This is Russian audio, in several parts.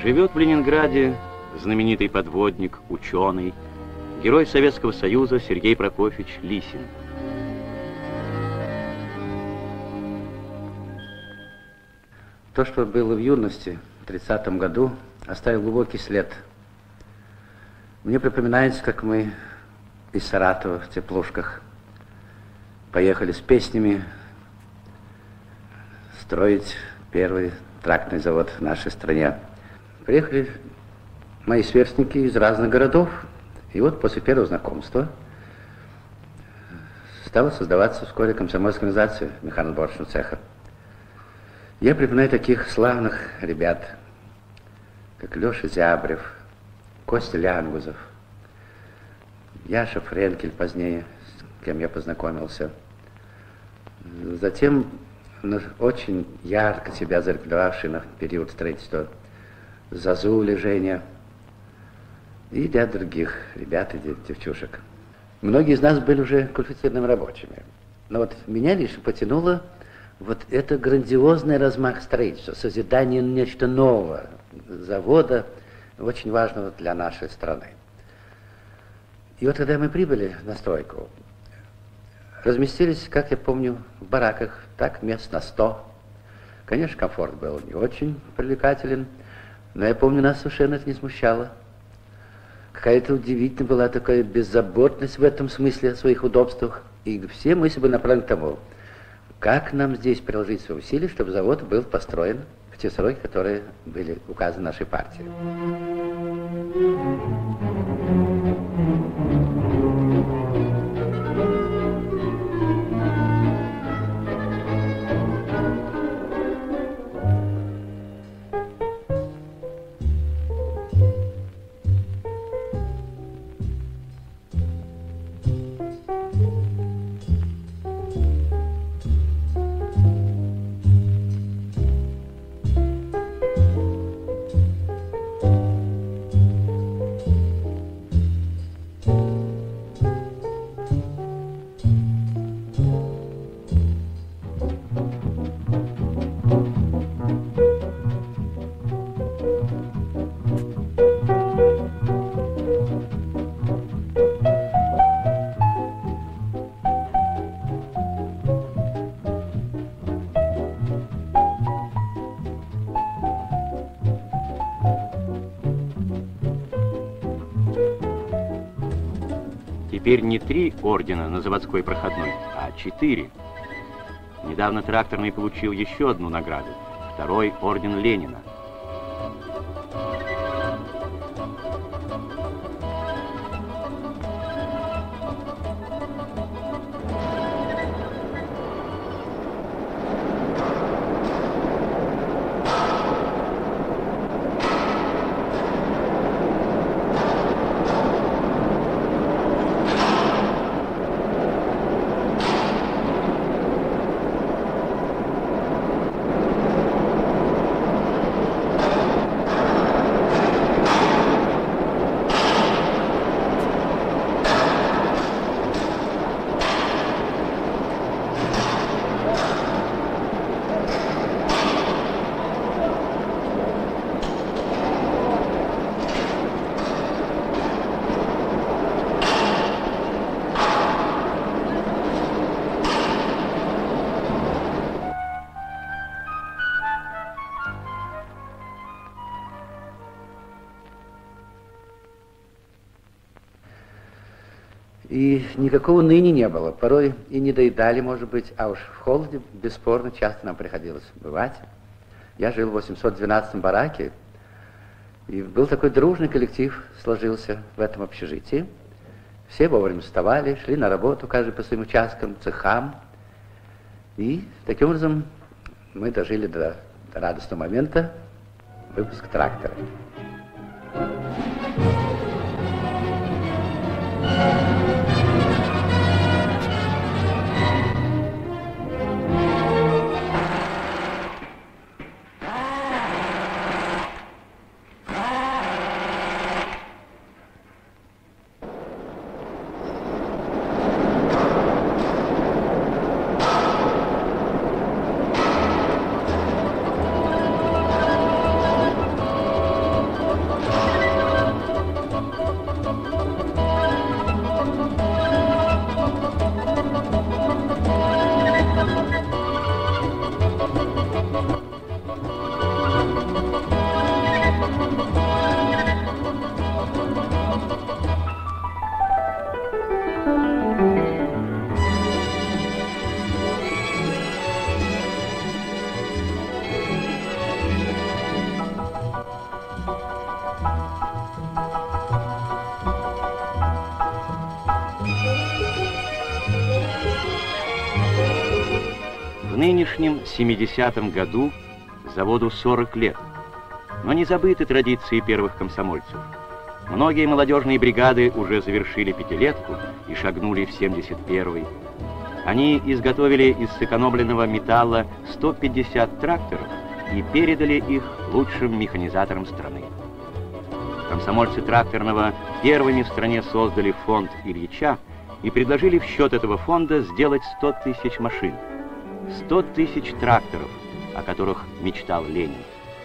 Живет в Ленинграде знаменитый подводник, ученый, герой Советского Союза Сергей Прокофьевич Лисин. То, что было в юности, в 30-м году, оставил глубокий след. Мне припоминается, как мы из Саратова в теплушках поехали с песнями строить первый трактный завод в нашей стране. Приехали мои сверстники из разных городов, и вот после первого знакомства стала создаваться вскоре комсомольская организация механосборочного цеха. Я припоминаю таких славных ребят, как Леша Зябрев, Костя Лянгузов, Яша Френкель позднее, с кем я познакомился. Затем очень ярко себя зарекомендовавший на период строительства Зазуля Женя и ряд других ребят и девчушек. Многие из нас были уже квалифицированными рабочими. Но вот меня лишь потянуло вот это грандиозный размах строительства, созидание нечто нового, завода, очень важного для нашей страны. И вот когда мы прибыли на стройку, разместились, как я помню, в бараках, так мест на 100. Конечно, комфорт был не очень привлекателен, но я помню, нас совершенно это не смущало. Какая-то удивительная была такая беззаботность в этом смысле о своих удобствах. И все мысли были направлены к тому, как нам здесь приложить свои усилия, чтобы завод был построен в те сроки, которые были указаны нашей партией. Теперь не 3 ордена на заводской проходной, а 4. Недавно тракторный получил еще одну награду. 2-й орден Ленина. И никакого ныне не было. Порой и не доедали, может быть, а уж в холоде, бесспорно, часто нам приходилось бывать. Я жил в 812-м бараке, и был такой дружный коллектив, сложился в этом общежитии. Все вовремя вставали, шли на работу, каждый по своим участкам, цехам. И таким образом мы дожили до радостного момента выпуска трактора. нынешнем 70-м году заводу 40 лет, но не забыты традиции первых комсомольцев. Многие молодежные бригады уже завершили пятилетку и шагнули в 71-й. Они изготовили из сэкономленного металла 150 тракторов и передали их лучшим механизаторам страны. Комсомольцы тракторного первыми в стране создали фонд Ильича и предложили в счет этого фонда сделать 100 тысяч машин, 100 тысяч тракторов, о которых мечтал Ленин.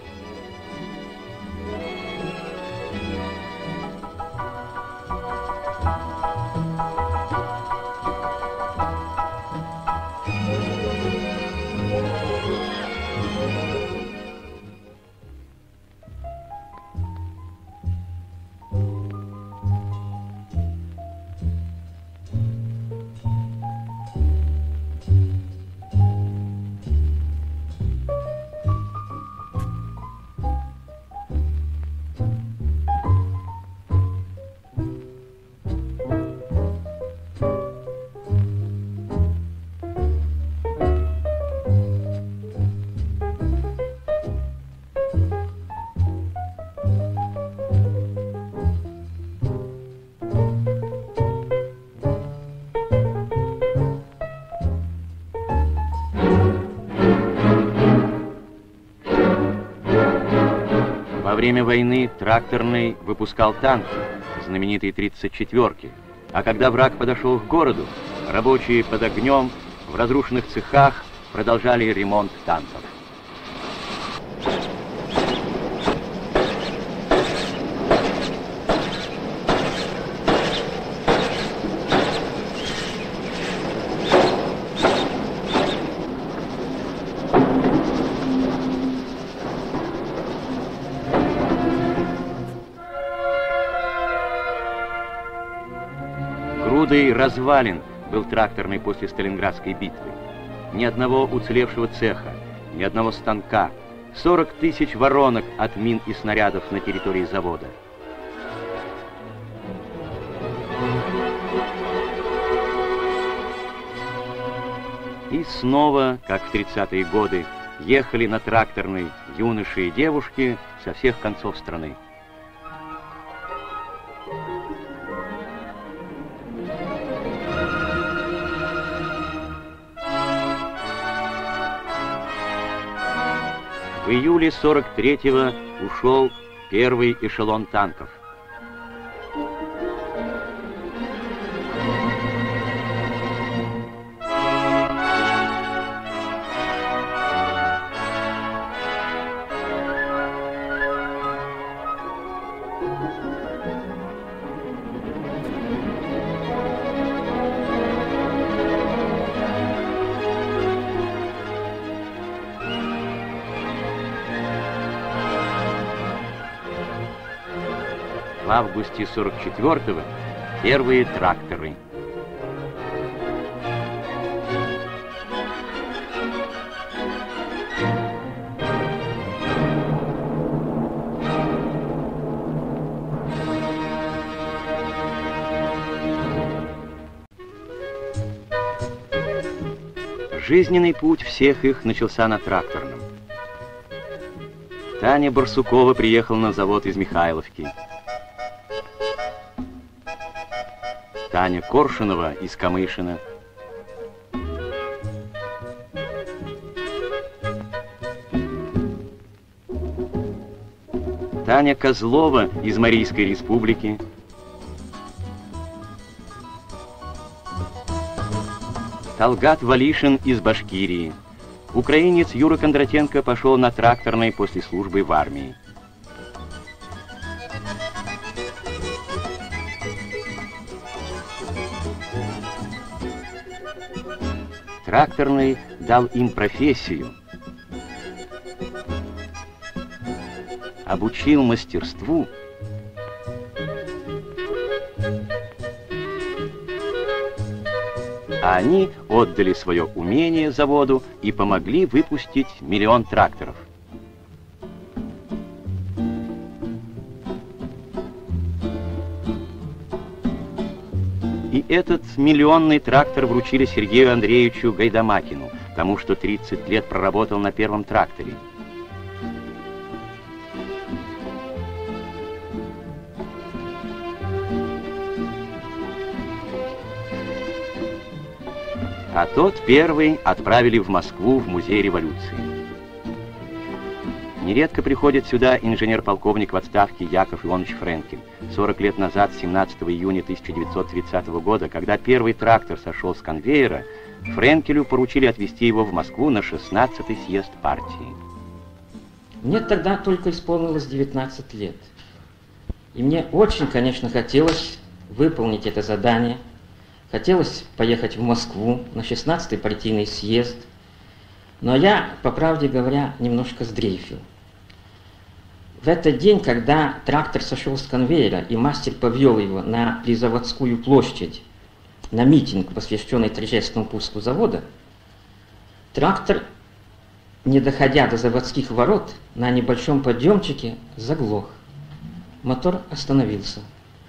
Во время войны тракторный выпускал танки, знаменитые 34-ки, а когда враг подошел к городу, рабочие под огнем в разрушенных цехах продолжали ремонт танков. Грудой развалин был тракторный после Сталинградской битвы. Ни одного уцелевшего цеха, ни одного станка, 40 тысяч воронок от мин и снарядов на территории завода. И снова, как в 30-е годы, ехали на тракторной юноши и девушки со всех концов страны. В июле 43-го ушел первый эшелон танков. В августе 44-го первые тракторы. Жизненный путь всех их начался на тракторном. Таня Барсукова приехала на завод из Михайловки. Таня Коршунова из Камышина. Таня Козлова из Марийской республики. Талгат Валишин из Башкирии. Украинец Юра Кондратенко пошел на тракторной после службы в армии. Тракторный дал им профессию, обучил мастерству, а они отдали свое умение заводу и помогли выпустить 1 миллион тракторов. И этот миллионный трактор вручили Сергею Андреевичу Гайдамакину, тому, что 30 лет проработал на первом тракторе. А тот первый отправили в Москву в музей революции. Нередко приходит сюда инженер-полковник в отставке Яков Иванович Френкель. 40 лет назад, 17 июня 1930 года, когда первый трактор сошел с конвейера, Френкелю поручили отвезти его в Москву на 16-й съезд партии. Мне тогда только исполнилось 19 лет. И мне очень, конечно, хотелось выполнить это задание. Хотелось поехать в Москву на 16-й партийный съезд. Но я, по правде говоря, немножко сдрейфил. В этот день, когда трактор сошел с конвейера, и мастер повел его на Призаводскую площадь, на митинг, посвященный торжественному пуску завода, трактор, не доходя до заводских ворот, на небольшом подъемчике заглох. Мотор остановился.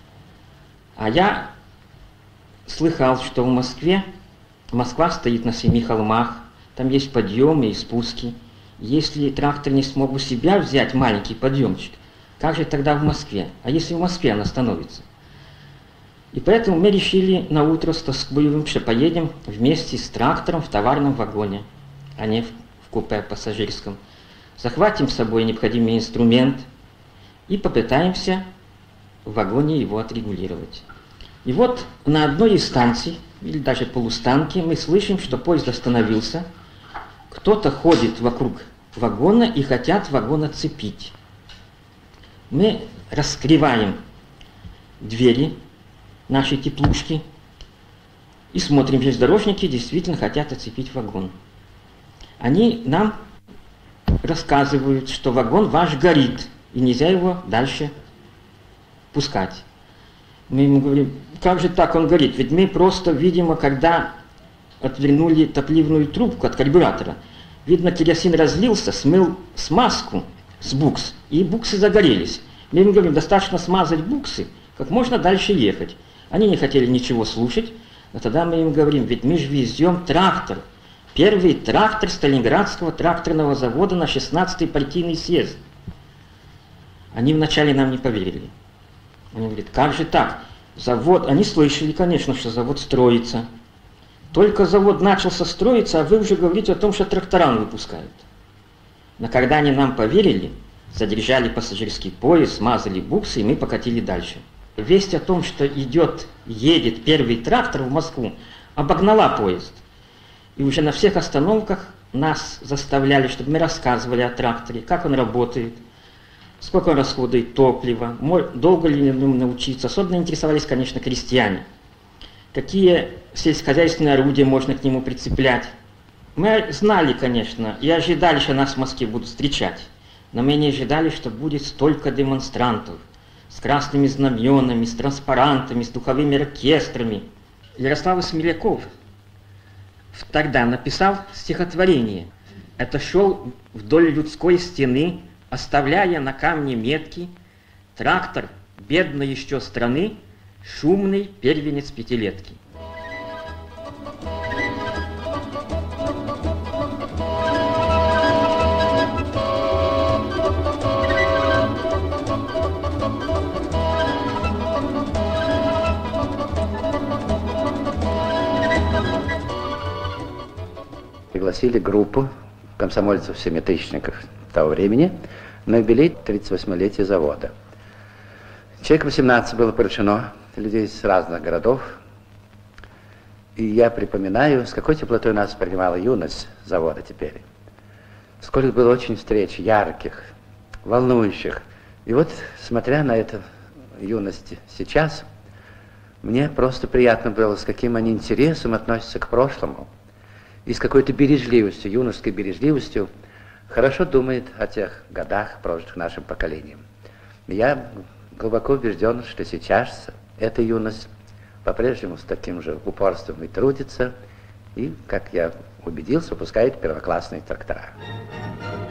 А я слыхал, что в Москве, Москва стоит на 7 холмах, там есть подъемы и спуски. Если трактор не смог у себя взять маленький подъемчик, как же тогда в Москве? А если в Москве он остановится? И поэтому мы решили на утро с тоскливым, что поедем вместе с трактором в товарном вагоне, а не в купе пассажирском. Захватим с собой необходимый инструмент и попытаемся в вагоне его отрегулировать. И вот на одной из станций, или даже полустанке, мы слышим, что поезд остановился. Кто-то ходит вокруг вагона и хотят вагон отцепить. Мы раскрываем двери нашей теплушки и смотрим, железнодорожники действительно хотят отцепить вагон. Они нам рассказывают, что вагон ваш горит, и нельзя его дальше пускать. Мы ему говорим, как же так он горит? Ведь мы просто, видимо, когда отвернули топливную трубку от карбюратора, видно, керосин разлился, смыл смазку с букс, и буксы загорелись. Мы ему говорим, достаточно смазать буксы, как можно дальше ехать. Они не хотели ничего слушать, но тогда мы им говорим, ведь мы же везем трактор, первый трактор Сталинградского тракторного завода на 16-й партийный съезд. Они вначале нам не поверили. Они говорят, как же так? Завод, они слышали, конечно, что завод строится. Только завод начался строиться, а вы уже говорите о том, что трактора выпускают. Но когда они нам поверили, задержали пассажирский поезд, смазали буксы, и мы покатили дальше. Весть о том, что едет первый трактор в Москву, обогнала поезд. И уже на всех остановках нас заставляли, чтобы мы рассказывали о тракторе, как он работает, сколько он расходует топлива, долго ли ему научиться. Особенно интересовались, конечно, крестьяне. Какие сельскохозяйственные орудия можно к нему прицеплять. Мы знали, конечно, и ожидали, что нас в Москве будут встречать. Но мы не ожидали, что будет столько демонстрантов с красными знаменами, с транспарантами, с духовыми оркестрами. Ярослав Смеляков тогда написал стихотворение. Это шел вдоль людской стены, оставляя на камне метки, трактор бедной еще страны, шумный первенец пятилетки. Пригласили группу комсомольцев-семитысячников того времени на юбилей 38-летия завода. Человек 18 было поручено, людей с разных городов. И я припоминаю, с какой теплотой нас принимала юность завода теперь. Сколько было очень встреч ярких, волнующих. И вот, смотря на эту юность сейчас, мне просто приятно было, с каким они интересом относятся к прошлому. И с какой-то бережливостью, юношеской бережливостью, хорошо думает о тех годах, прожитых нашим поколением. Я глубоко убежден, что сейчас эта юность по-прежнему с таким же упорством и трудится, и, как я убедился, выпускает первоклассные трактора.